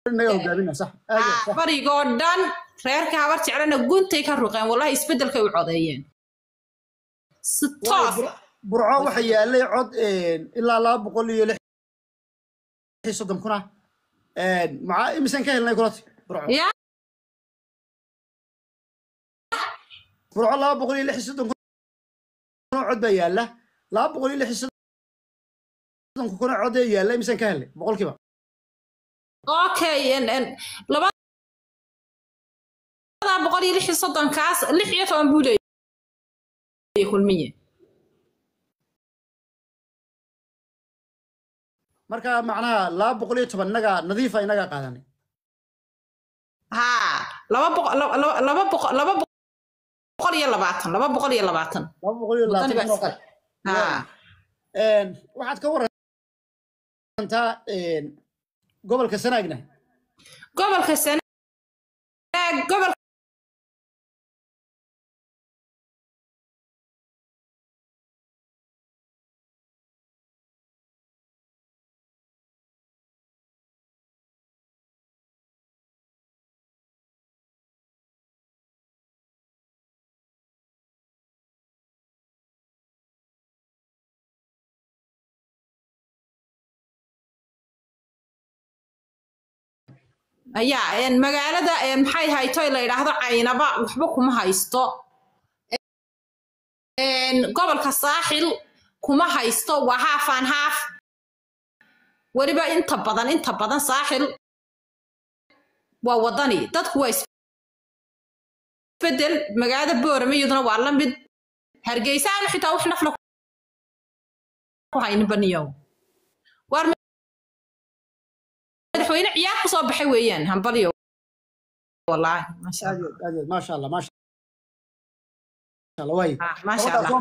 إنه قابلنا صح فريقون دان reerka habar jeclana guntay ka ruqeen wallahi isbedelka u codeeyeen sitoos burco waxa yaalay cod ilaa 260 kuna maca imisan ka helnay kulati burco ya burco 260 kuna cod baa yaala 260 kuna cod yaala imisan ka helnay boqolkiiba okay laba boqol iyo 60 kaas 16 buu leeyahay kulmiye marka macnaha 210 naga nadiif ay naga qaadanay ha 220 ha waxaad ka warantaa gobolka Sanaagna gobol ayaa magaalada maxay hayto la yiraahdo Caynaba waxba kuma haysto gobolka Saaxil kuma haysto waa half and half wariba inta badan Saaxil waa wadani dadku way isbedel magaalada Boorama iyaduna waa la mid Hargeysa xitaa wax nafla ku haynin baniyo war madaxweyne ciyaar ku soo baxay weeyaan hambaliyo wallahi ma sha Allah ما شاء الله way ما شاء الله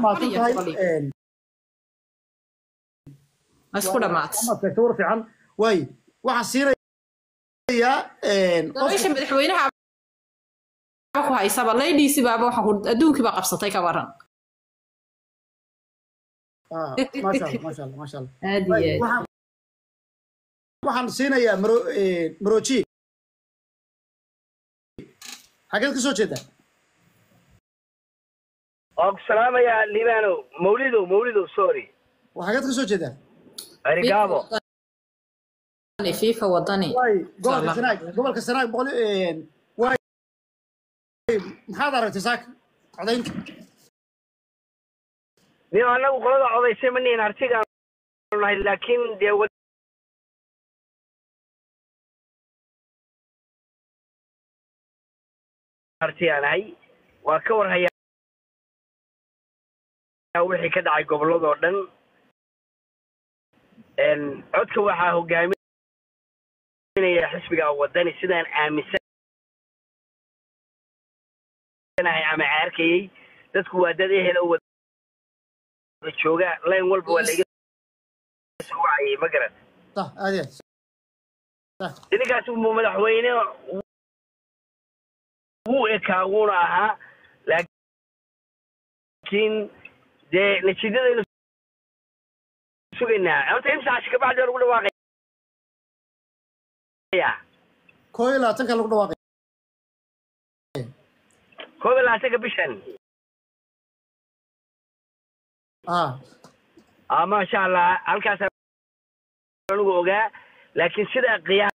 مسكوره مات ما تكتور في عن way waxa siiraya qof madaxweynaha ku haysaba leeydiisi baaba waxa adduunki ba qabsatay ka waran ما شاء الله waxaan siinayaa Maroji xageed ka soo jeedaa السلام يا ليبانو مولده سوري وحاجات كسو جدا اريغابو فيفا وطني واي قبل كسناك بقول واي محاضرة تساك عضينك نيو انا قولada codaysay maneen artiga laakiin de artiyanay waa ka warhaya wixii ka dhacay gobolada dhan codka waxa hogaaminaya xisbiga wadani sidaan aaminsanahay ama arkayay dadku waa dad ehel oo wada jooga leen walba waa laga soo wacay magarad صح هذه صح dinkaas uu madaxweyne uu ekaawuna ahaa laakiin de natiijada sugayna horta imsaas ka bacdi lagu dhawaaqay كويلا تنك لو دواقي كويلا bishan ما شاء الله halkaas lagu ogaa laakiin sida qiyaas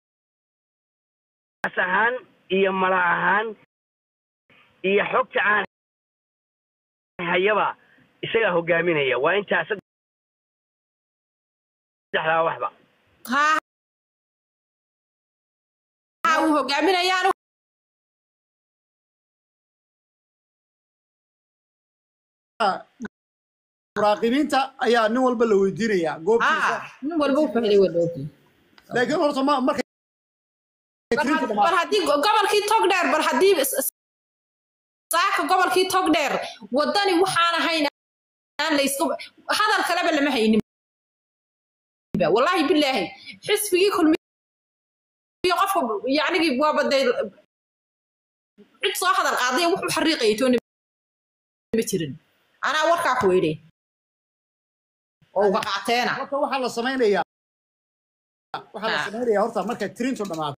ahaan iyo mala ahaan iyo xogta aan hayaba isaga hogaaminaya waa inta saddexda waxba uu hogaaminayaan muraaqibiinta ayaa nin walba la weydiinaya goobtiisa nin walba uu fahmay wadooki laakiin horta markay bar hadii gobolkii Togdheer bar hadii saaka gobolkii Togdheer wadani waxaan ahayn aan la isku hadal kale lama haynin wallahi billahi xisbigii kulmiye qofku yaani waa baday cid soo hadal qaaday wuxuu xariiqay tooni ma jirin ana warka ku weeyday oo waqateena waxa la sameeynaya waxaa la sameeyaa horta marka trinto dhamaato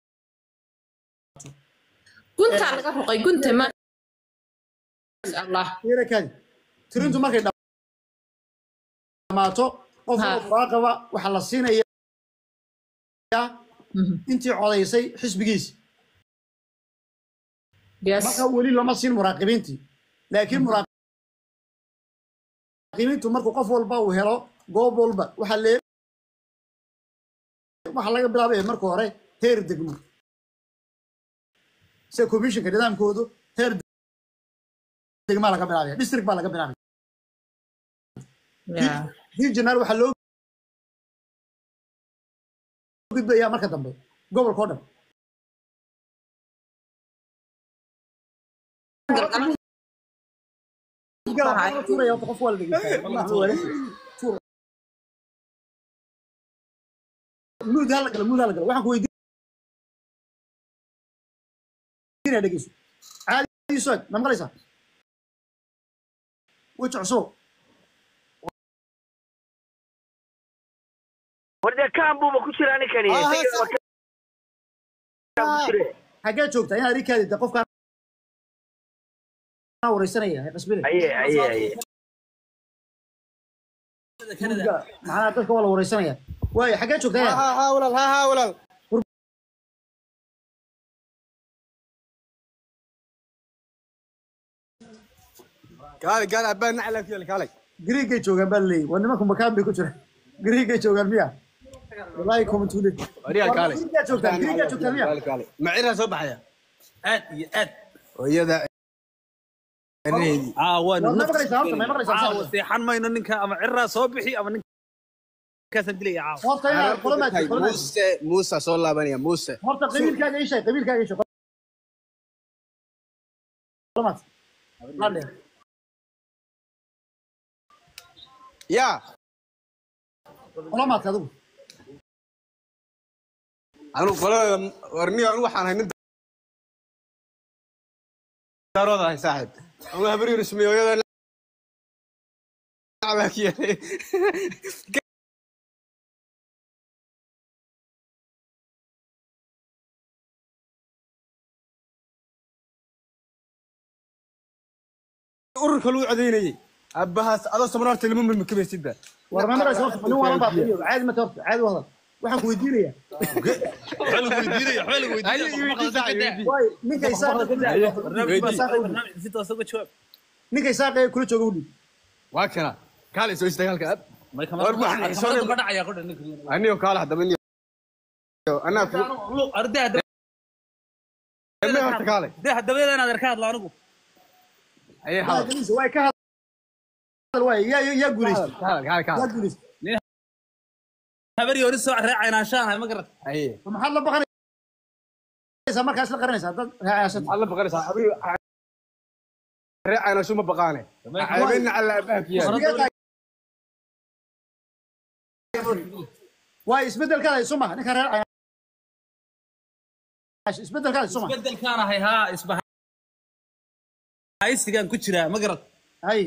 gunta laga ruqay gunta ma Allah yara kadi trinto markay dhamaato qofka faraaqaba waxa la siinayaa intii codaysay xisbigiisa marka wali lama siin muraaqibiintii laakiin muraaqibiintu markuu qof walba uu helo goob walba waxa laga bilaabay marka hore heer degmo se commissionka nidaamkoodu heer degmo laga bilaabay district baa laga bilaabay regional waxa loo gudbaya marka dambe gobolka oo dhan qof walba مود هلا waxaan ku weydiinaa dhageyso caadi soo ma maqlaysaa wajh cusub warda kaambuba ku jira ninkani xagee joogtaa inaad rikaadida qofkaan wareysanaya qasbile aye maxaa dadka wala wareysanaya واي حاجات شو كده ها ولا قال ابان على فيك قال غريغي جوغان بالي ونمكم مكان بي كجرا غريغي جوغان ميا والله كوم تولي وريال قال غريغي جوغان ميا قال معيرها سو بخايا اد ويدا اني وين ما مقري سامت ما مقري سامت سيحن ما انه نينكا اما عيرها سو بخي اما كاسن دلي عاو موسى سو لابانيا موسى horta qabiilkaaga ii sheeg qolamaad lande يا qolamaad adigu anu qolo warniyo anu waxaan hayn darooda hay saaxib anu habari rasmiyooyada abakiye ururka loo cadeynayay abahaas adoo samraarta ilmo milmakabeysida war ma maqlaysaa horta nin wala baaqiyo caadi ma torta caadi wada waxaan ku weydiinaya way ninkay saaqay kula jooga wuli waa kana kaale soo istagaalka ab war waxaan soo dhacaya qodhan aniyo kaale hadaba aniyo ana arday ma horta kaale hadaba inaad arkaad la anigu اي حاضر واي كهذا واي يا قوليس يا قوليس هبري ورسو راعينا شان ما قرت اي محل بقري markaas la qaranaysa dad raacaysan alla baqaraysa habri raacayna shuma baqaane ayna alla abaakiya way isbedelkaada suma ninka raacay isbedelkaada suma isbedelkaana hay ha isbaha aysigan ku jira ma garad hay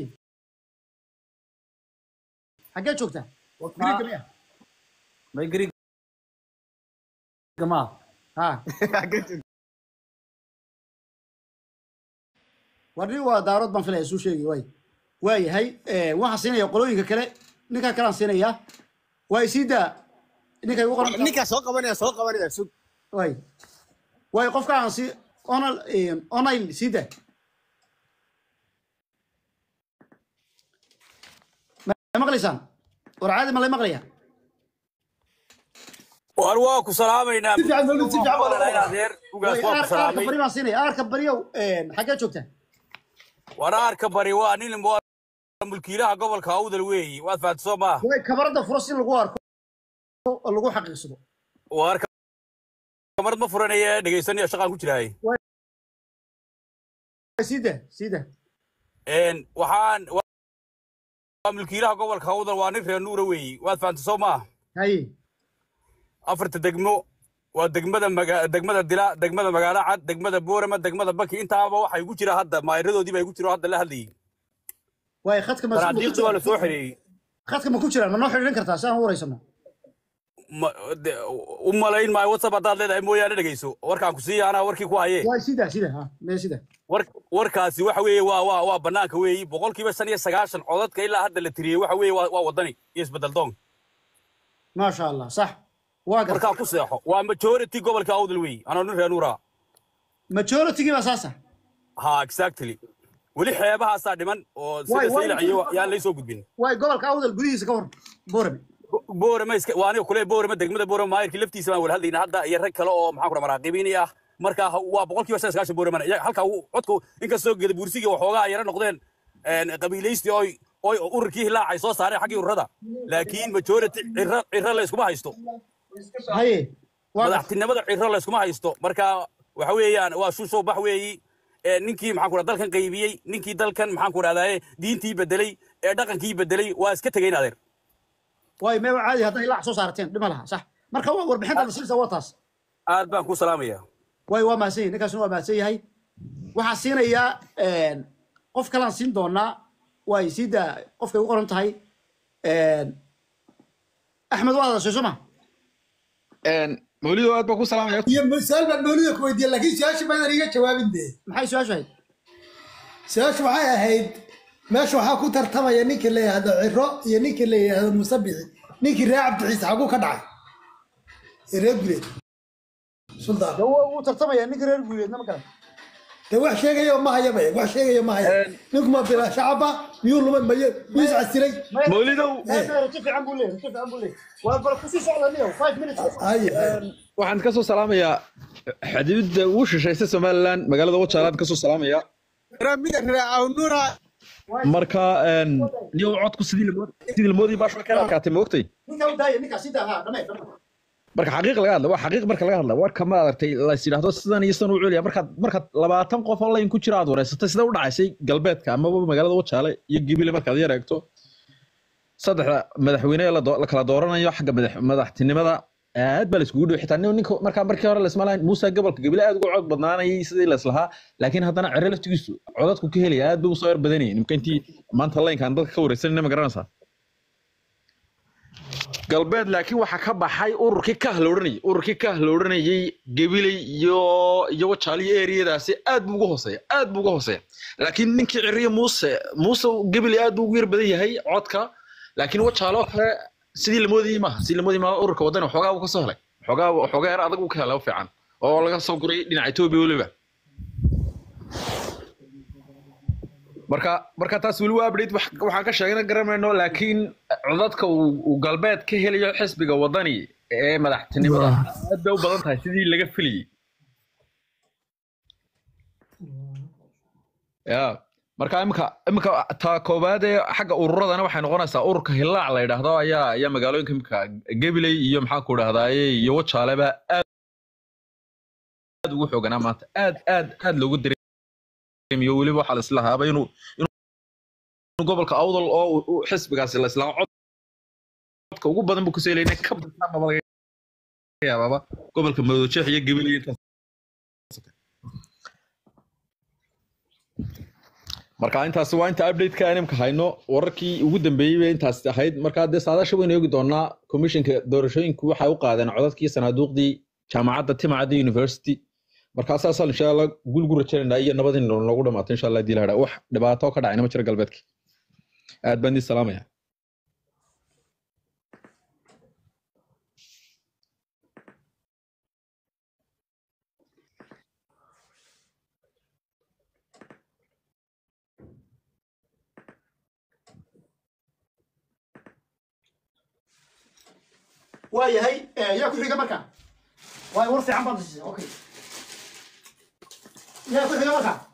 xagee joogtaa gariga miya may gariga ma ha warni waa daarood baan filaya soo sheegay way hay waxaan siinaya qolooyinka kale ninka kale aan siinaya way sida ninka ugu qoran ninka soo qabanaya sug way qofka aan si online sida مقليسان ورعادي ما لا مقليا وارواك سلامينا تفعل والله غير وقاس سلامي بري ما سيني اركب بريو حاجه جوجته ورا اركب بري واني ملكيلها gobolka awdal weey waad faadso ma way kabarada furasi lagu arko lagu xaqiiqsado warka kamarad ma furanaya dhageysanayo shaqaan ku jiraay sida waxaan ملكيلها gobolka awdal waa nin reer nuura weey waad faanto ma hay afarta degmo waa degmada dila degmada magaalo cad degmada boorama degmada baki intaaba waxa ugu jira hadda maayiradoodii bay ugu jiro hadda la hadlayay way khadka ma soo xiriyay khadka ma ku jiraan ma noo xiriirin kartaa saan u wareysano umalayn maayo WhatsApp hadaad leedahay mooyaane dhageyso warkaan ku siiya anaa warkii ku haye waa sida ha mee sida warkaasi waxa weeye waa banaanka weeye 95% codadka ilaa hadda la tiriyay waxa weeye waa wadani iyo isbedel doon ma sha Allah sax waa warkaa ku seexo waa majority gobolka awdal weeye anoo nin reer nuura majority ba saasa ha exactly wali xeebahaasa dhiman oo sida saylaciyo yaa la soo gudbin way gobolka awdal gudihiisa ka war boorama iska waaniga kule boorama degmada boorama maayirkii laftiisa baan wala hadlayna hadda iyo rag kale oo maxaa ku maraaqibiin ah marka waa 95% boorama halka codku inkastoo geeda buursiga waxoogaa yara noqdeen qabiilaysti oo ururkii hilaacay soo saareen xaqii ururada laakiin majority cirra la isku haysto haye madaxtinimada cirra la isku haysto marka waxa weeyaan waa soo bax weeyii ninkii maxaan ku radaa dalkan qaybiyay ninkii dalkan maxaan ku radaa diintii bedelay dhaqankii bedelay waa iska tagayn adeer way ma caadi haday la soo saarteen dhima laha sax marka waa warbixinta la siisa wataas aad baan ku salaamaya way waa maasay ninkaasna waa maasay yahay waxa siinaya qof kale aan siin doonaa way sida qofka ugu qoran tahay Ahmed waa soo soma موليد واد بكو سلام عليكم يا مسال موليد كويدي لكن سؤال ما نريد جوابين ده maxay su'aashay سؤال waxay ahayd meesha waxa ku tartamaya ninka leeyahay ciro iyo ninka leeyahay musabixi ninka raacib ciise xagu ka dhacay reer guuleed suldan uu tartamaya ninka reer guuleedna ma garan de wax sheegayo ma hayaba wax sheegayo ma hayaba ninkuma bila shacaba miyuu luman mayo miis casiray موليدو fiican buu leeyahay waa bal ku sii socdaniyo 5 minutes waxaan ka soo salaamayaa xadibida uu shisheeyay Soomaaliland magaalada Wajaalaad ka soo salaamaya ramida raaw nuura marka niyo codku sidii lamoodii baash ka kaatay moogtay ninka u daayay ninka sida ha dhamay marka xaqiiq laga hadla waa xaqiiq marka laga hadla war kama aragtay la yiraahdo sidan iyo sidan u celiya marka 20 qof online ku jira aad wareysatay sida u dhacaysay galbeedka ama magaalada Wajaale iyo Gibile marka aad yareegto saddexda madaxweyne la kala dooranayo xagga madaxtinimada aad baa la iskugu dhaw xitaa ninka markii hore la ismaalaan Muuse gobolka Gibile aad ugu cod badnaanayay sidii la islahaa laakiin haddana cirro laftigiisu codadku ka helay aad buu soo yar badanayay nimka intii maanta line-kan dadka ka wareysanayna ma garanaysaa galbeed laakiin waxa ka baxay ururkii ka haloodhanayay Gibile iyo Wajaale area-daasi aad buu ugu hooseeya laakiin ninkii cirriyo Muuse Gibile aad buu ugu yar badan yahay codka laakiin Wajaale kale sidii lamoodii ma ururka wadana xogaa uu ka soo helay xogaa yar adag uu ka helay fiican oo laga soo guray dhinaca Itoobiya waliba marka taas wali waa update waxaan ka sheegnay garamayno laakiin codadka uu galbeed ka helayo xisbiga wadani ee madaxtinimada aad bay u badan tahay sidii laga filiyay marka imika ta koobaad ee xagga ururadana waxay noqonaysaa ururka hilaac la yiraahdo ayaa magaalooyinka imika Gibile iyo maxaa ku dhahdaaye iyo Wajaaleba aad ugu xooganaa maanta aad loogu dareemiyo waliba waxa la islahaaba inuu gobolka awdal oo xisbigaasi la islaha codka ugu badan buu ku seelayna ka badan laga yaababa gobolka Madojeex iyo Gibile inta marka intaas waa inta update ka animka hayno wararkii ugu dambeeyay intaas ahayd marka de saadaasha weyn eegi doonaa commissionka doorashooyinku waxa uu qaadeen codadkii sanaaduuqdii jaamacadda Timcada University marka asaasal insha Allah gulgu rajaynaa iyo nabadin loogu dhamaato insha Allah diilada wax dhibaato ka dhacayna ma jiro galbeedka aad baan idin salaamaya waayahay yaa ku xiga marka waay war fiican baad siisay okay yaa ku xiga marka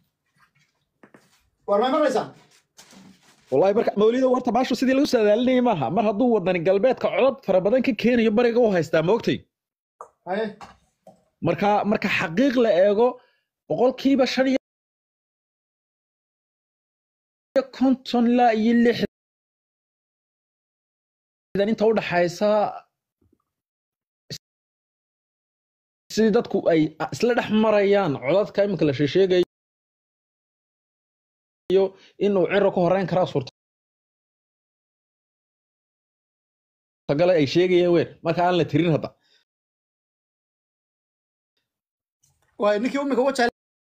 war ma maraysaa wallahi marka mawlido warta baasho sidii lagu saadaalinayay maaha mar hadduu wadani galbeedka codad fara badan ka keenayo bariga u haystaa moogtay haye marka xaqiiq la eego boqolkiiba 5 konton la iyo 6 inta u dhaxaysa sidii dadku ay isla dhex marayaan codadka imika la sheegayo inuu cirro ka horeyn karaa suurta tagale ay sheegayeen weer marka aan la tirin hadda واي نكي أمك وجه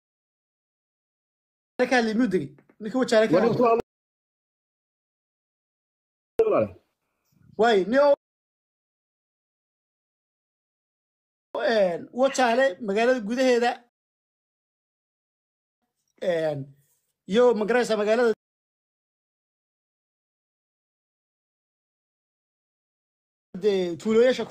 لك اللي مدري نكي وجه لك واي نيو وجه له مقالة جوده هذا يو مقرأة مقالة تولويش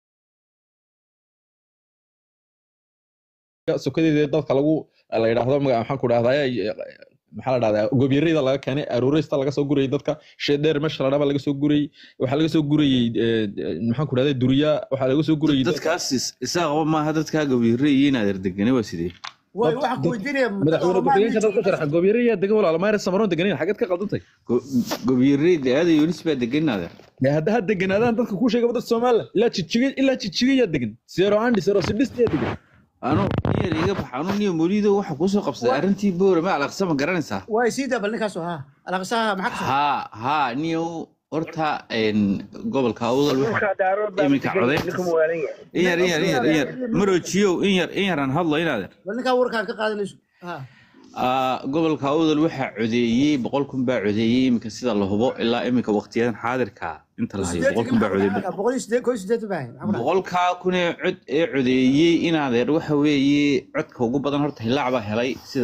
sokadii dadka lagu la yiraahdo magaca maxaan ku dhahdaa maxaa la dhahdaa goobiyada laga keenay aruurista laga soo guriyay dadka sheedeer meesha la dhaba laga soo guriyay waxa laga soo guriyay maxaan ku dhahdaa duriya waxa laga soo guriyay dadkaas isaga ma aha dadka goobiyada inaad deganay waa sidee way waxa ku weydiinaya madaxweyne ku-xigeenka dadka sharaxa goobiyada degan walaal ma samaroon deganin xageed ka qaldantay goobiyada aad yunis baa deganaada hadda deganaadaan dadka ku sheegay dad Soomaaliya ilaa jijiga degan zero and zero sidista degan أنا يا بحانو نيو مريدو واحد كوسو قبضة أرنتي بورا ما على قسم قرنسها واي سيدا بلنكاسو ها على قسها معك ها نيو أرتا إن قبل كاوضل واحد إيمي كعرضين إير مرو تشيو إير عن هالله ينادر بلنكا وركان كقاعد ليش ها قبل كاوضل واحد عديي بقولكم بقى عديي ممكن سيدا الله هو إلا إيمي كوقتيان حاضر كا أنت اللي بقولكم بقى عديي بقول سيدا كويس سيدا باين بقول كا كوني عديي إن هذا روح ويي عد كوجو بدن هرت هلا عبا هلاي